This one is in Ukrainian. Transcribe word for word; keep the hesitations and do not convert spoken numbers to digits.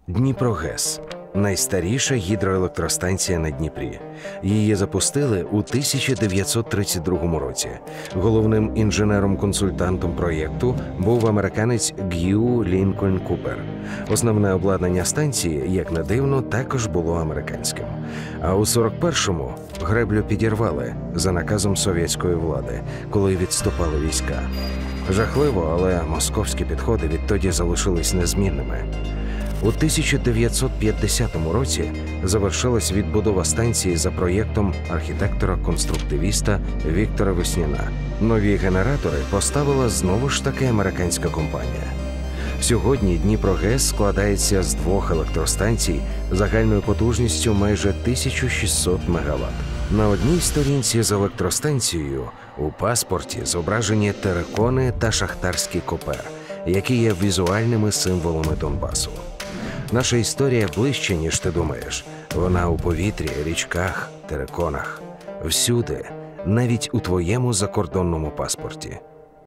Дніпрогес – найстаріша гідроелектростанція на Дніпрі. Її запустили у тисяча дев'ятсот тридцять другому році. Головним інженером-консультантом проєкту був американець Г'ю Лінкольн Купер. Основне обладнання станції, як не дивно, також було американським. А у сорок першому греблю підірвали за наказом совєтської влади, коли відступали війська. Жахливо, але московські підходи відтоді залишились незмінними. У тисяча дев'ятсот п'ятдесятому році завершилась відбудова станції за проєктом архітектора-конструктивіста Віктора Весняна. Нові генератори поставила знову ж таки американська компанія. Сьогодні Дніпрогес складається з двох електростанцій загальною потужністю майже тисяча шістсот мегаватт. На одній сторінці з електростанцією у паспорті зображені терикони та шахтарський копер, які є візуальними символами Донбасу. Наша історія ближче, ніж ти думаєш. Вона у повітрі, річках, териконах. Всюди, навіть у твоєму закордонному паспорті.